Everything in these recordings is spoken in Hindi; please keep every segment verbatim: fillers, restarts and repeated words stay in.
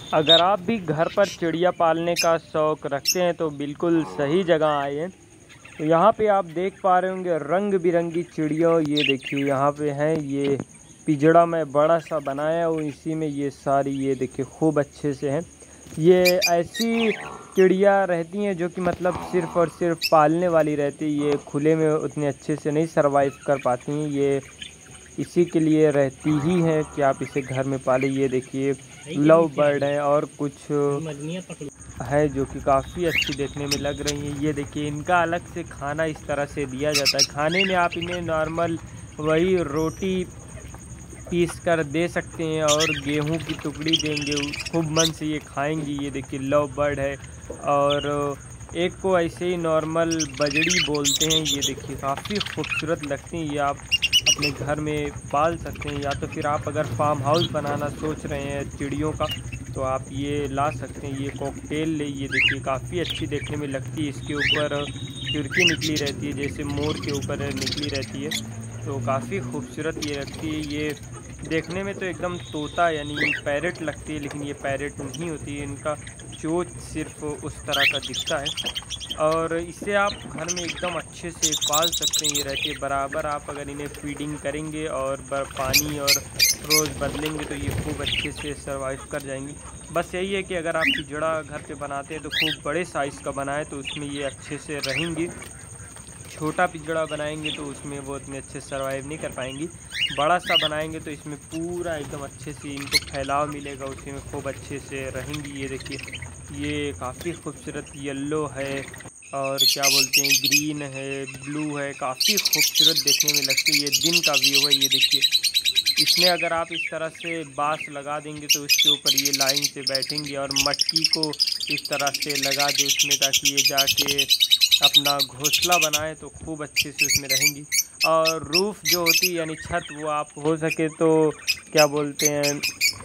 अगर आप भी घर पर चिड़िया पालने का शौक़ रखते हैं तो बिल्कुल सही जगह आए हैं। तो यहाँ पे आप देख पा रहे होंगे रंग बिरंगी चिड़िया। ये देखिए यहाँ पे हैं, ये पिंजड़ा में बड़ा सा बनाया और इसी में ये सारी, ये देखिए खूब अच्छे से हैं। ये ऐसी चिड़िया रहती हैं जो कि मतलब सिर्फ़ और सिर्फ पालने वाली रहती है। ये खुले में उतने अच्छे से नहीं सर्वाइव कर पाती हैं, ये इसी के लिए रहती ही हैं कि आप इसे घर में पालें। ये देखिए लव बर्ड है और कुछ है जो कि काफ़ी अच्छी देखने में लग रही हैं। ये देखिए इनका अलग से खाना इस तरह से दिया जाता है। खाने में आप इन्हें नॉर्मल वही रोटी पीस कर दे सकते हैं और गेहूं की टुकड़ी देंगे, खूब मन से ये खाएंगी। ये देखिए लव बर्ड है और एक को ऐसे ही नॉर्मल बजड़ी बोलते हैं। ये देखिए काफ़ी खूबसूरत लगती हैं। ये आप अपने घर में पाल सकते हैं, या तो फिर आप अगर फार्म हाउस बनाना सोच रहे हैं चिड़ियों का तो आप ये ला सकते हैं। ये कॉकटेल ले, ये देखिए काफ़ी अच्छी देखने में लगती है। इसके ऊपर चुरकी निकली रहती है जैसे मोर के ऊपर निकली रहती है, तो काफ़ी खूबसूरत ये लगती है। ये देखने में तो एकदम तोता यानी पैरेट लगती है, लेकिन ये पैरेट नहीं होती है। इनका चोंच सिर्फ उस तरह का दिखता है और इसे आप घर में एकदम अच्छे से पाल सकते हैं। ये रहती है बराबर, आप अगर इन्हें फीडिंग करेंगे और पानी और रोज़ बदलेंगे तो ये खूब अच्छे से सर्वाइव कर जाएंगी। बस यही है कि अगर आप पिंजड़ा घर पे बनाते हैं तो खूब बड़े साइज़ का बनाएं तो उसमें ये अच्छे से रहेंगी। छोटा पिंजड़ा बनाएंगे तो उसमें वो इतने अच्छे सर्वाइव नहीं कर पाएंगी। बड़ा सा बनाएंगे तो इसमें पूरा एकदम अच्छे से इनको फैलाव मिलेगा, उसी में खूब अच्छे से रहेंगी। ये देखिए ये काफ़ी खूबसूरत येलो है और क्या बोलते हैं ग्रीन है, ब्लू है, काफ़ी खूबसूरत देखने में लगती है। ये दिन का व्यू है। ये देखिए इसमें अगर आप इस तरह से बाँस लगा देंगे तो उसके ऊपर ये लाइन से बैठेंगे और मटकी को इस तरह से लगा दें उसमें, ताकि ये जाके अपना घोंसला बनाए तो खूब अच्छे से उसमें रहेंगी। और रूफ़ जो होती है यानी छत, वो आप हो सके तो क्या बोलते हैं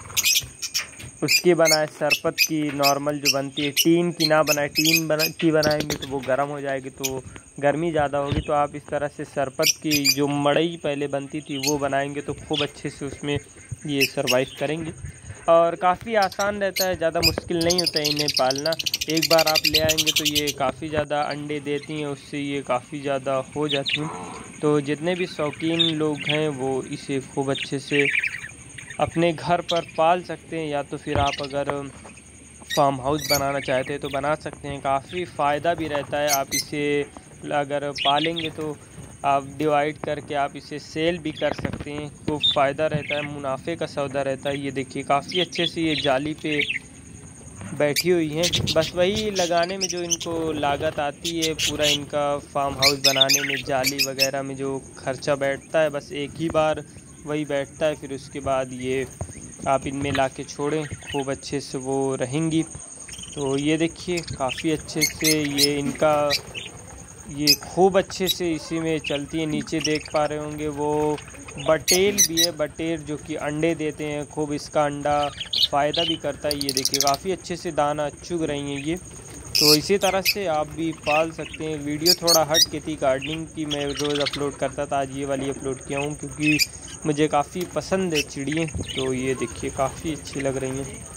उसकी बनाए, सरपत की नॉर्मल जो बनती है, टीन की ना बनाए। टीन बना की बनाएंगे तो वो गर्म हो जाएगी तो गर्मी ज़्यादा होगी, तो आप इस तरह से सरपत की जो मड़ई पहले बनती थी वो बनाएंगे तो खूब अच्छे से उसमें ये सर्वाइव करेंगे। और काफ़ी आसान रहता है, ज़्यादा मुश्किल नहीं होता है इन्हें पालना। एक बार आप ले आएंगे तो ये काफ़ी ज़्यादा अंडे देती हैं, उससे ये काफ़ी ज़्यादा हो जाती हैं। तो जितने भी शौकीन लोग हैं वो इसे खूब अच्छे से अपने घर पर पाल सकते हैं, या तो फिर आप अगर फार्म हाउस बनाना चाहते हैं तो बना सकते हैं। काफ़ी फ़ायदा भी रहता है। आप इसे अगर पालेंगे तो आप डिवाइड करके आप इसे सेल भी कर सकते हैं, तो फ़ायदा रहता है, मुनाफे का सौदा रहता है। ये देखिए काफ़ी अच्छे से ये जाली पे बैठी हुई हैं। बस वही लगाने में जो इनको लागत आती है, पूरा इनका फार्म हाउस बनाने में जाली वगैरह में जो खर्चा बैठता है, बस एक ही बार वही बैठता है। फिर उसके बाद ये आप इनमें ला के छोड़ें, खूब अच्छे से वो रहेंगी। तो ये देखिए काफ़ी अच्छे से ये इनका ये खूब अच्छे से इसी में चलती है। नीचे देख पा रहे होंगे वो बटेर भी है, बटेर जो कि अंडे देते हैं, खूब इसका अंडा फ़ायदा भी करता है। ये देखिए काफ़ी अच्छे से दाना चुग रही हैं ये। तो इसी तरह से आप भी पाल सकते हैं। वीडियो थोड़ा हट के थी, गार्डनिंग की मैं रोज़ अपलोड करता था, आज ये वाली अपलोड किया हूँ क्योंकि मुझे काफ़ी पसंद है चिड़ियाँ। तो ये देखिए काफ़ी अच्छी लग रही हैं।